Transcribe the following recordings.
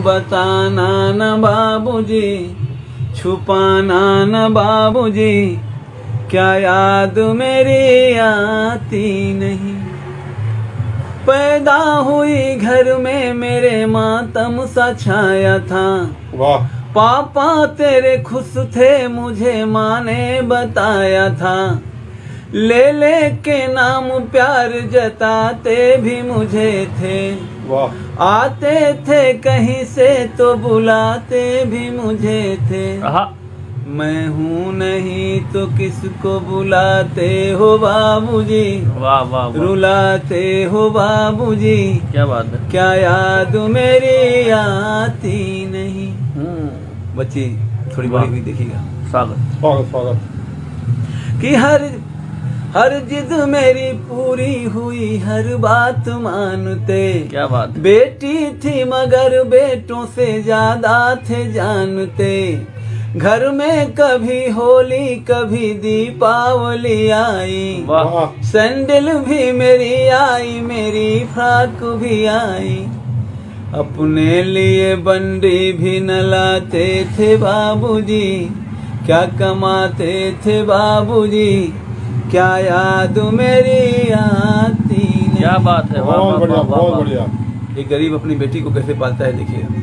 हूँ बताना न बाबूजी, छुपाना न बाबूजी, क्या याद मेरी आती नहीं। पैदा हुई घर में मेरे मातम सा छाया था, वाह। पापा तेरे खुश थे मुझे माँ ने बताया था, ले ले के नाम प्यार जताते भी मुझे थे, वाह। आते थे कहीं से तो बुलाते भी मुझे थे। मैं हूँ नहीं तो किसको बुलाते हो बाबूजी, वाह वाह वाह। रुलाते हो बाबूजी, क्या बात है। क्या याद मेरी आती नहीं। बच्ची थोड़ी बड़ी हुई देखिएगा। स्वागत स्वागत स्वागत। कि हर जिद मेरी पूरी हुई, हर बात मानते। क्या बात। बेटी थी मगर बेटों से ज्यादा थे जानते। घर में कभी होली कभी दीपावली आई, वाह। सैंडल भी मेरी आई, मेरी फ्रॉक भी आई। अपने लिए बंडी भी न लाते थे बाबूजी, क्या कमाते थे बाबूजी, क्या याद मेरी आती नहीं। क्या बात है। बहुत बढ़िया बहुत बढ़िया। एक गरीब अपनी बेटी को कैसे पालता है देखिए।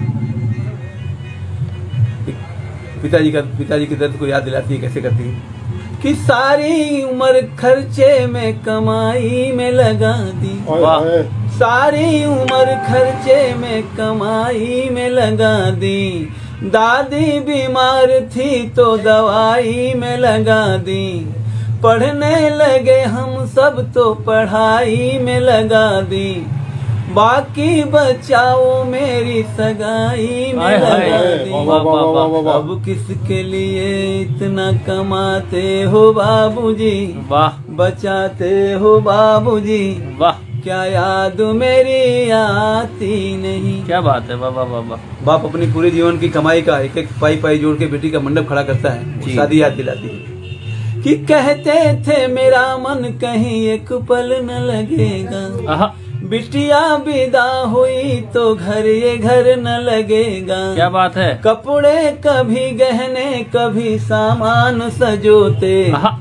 पिताजी के दर्द को याद दिलाती है, कैसे करती है कि सारी उम्र खर्चे में कमाई में लगा दी। वाह। सारी उम्र खर्चे में कमाई में लगा दी। दादी बीमार थी तो दवाई में लगा दी। पढ़ने लगे हम सब तो पढ़ाई में लगा दी। बाकी बचाओ मेरी सगाई में लगा दी। अब किसके लिए इतना कमाते हो बाबूजी, वाह। बचाते हो बाबूजी, वाह। क्या याद मेरी आती नहीं। क्या बात है। वाह वाह वाह वाह। बाप अपनी पूरे जीवन की कमाई का एक एक पाई पाई जोड़ के बेटी का मंडप खड़ा करता है, शादी याद दिलाती है। कि कहते थे मेरा मन कहीं एक पल न लगेगा, बिटिया विदा हुई तो घर ये घर न लगेगा। क्या बात है। कपड़े कभी गहने कभी सामान सजोते,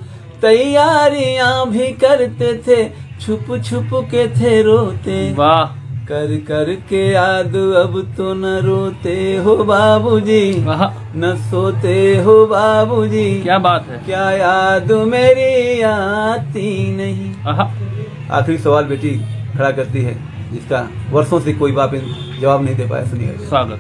तैयारियां भी करते थे, छुप छुप के थे रोते। वाह। कर कर के याद अब तो न रोते हो बाबूजी, न सोते हो बाबूजी। क्या बात है। क्या याद मेरी आती नहीं। आखिरी सवाल बेटी खड़ा करती है, जिसका वर्षों से कोई बाप जवाब नहीं दे पाया। सुनिए। स्वागत।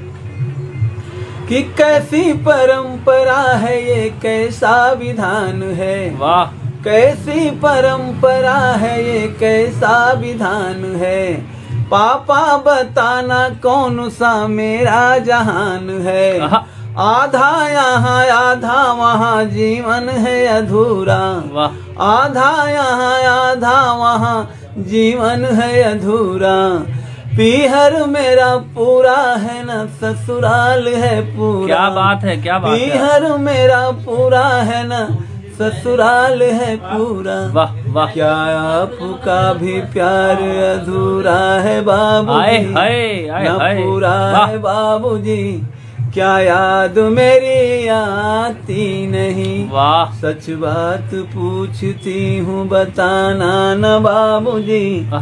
कि कैसी परंपरा है ये, कैसा विधान है। वाह। कैसी परंपरा है ये, कैसा विधान है। पापा बताना कौन सा मेरा जहान है। आधा यहाँ आधा वहाँ जीवन है अधूरा। वाह। आधा यहाँ आधा वहाँ जीवन है अधूरा। पीहर मेरा पूरा है न ससुराल है पूरा। क्या बात है। क्या बात है। पीहर मेरा पूरा है न ससुराल है पूरा। वाह वाह। क्या आपका भी प्यार अधूरा है बाबूजी, न पूरा है बाबूजी, क्या याद मेरी आती नहीं। वाह। सच बात पूछती हूँ बताना न बाबूजी,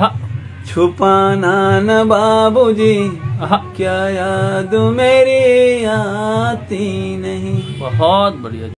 छुपाना न बाबूजी, क्या याद मेरी आती नहीं। बहुत बढ़िया।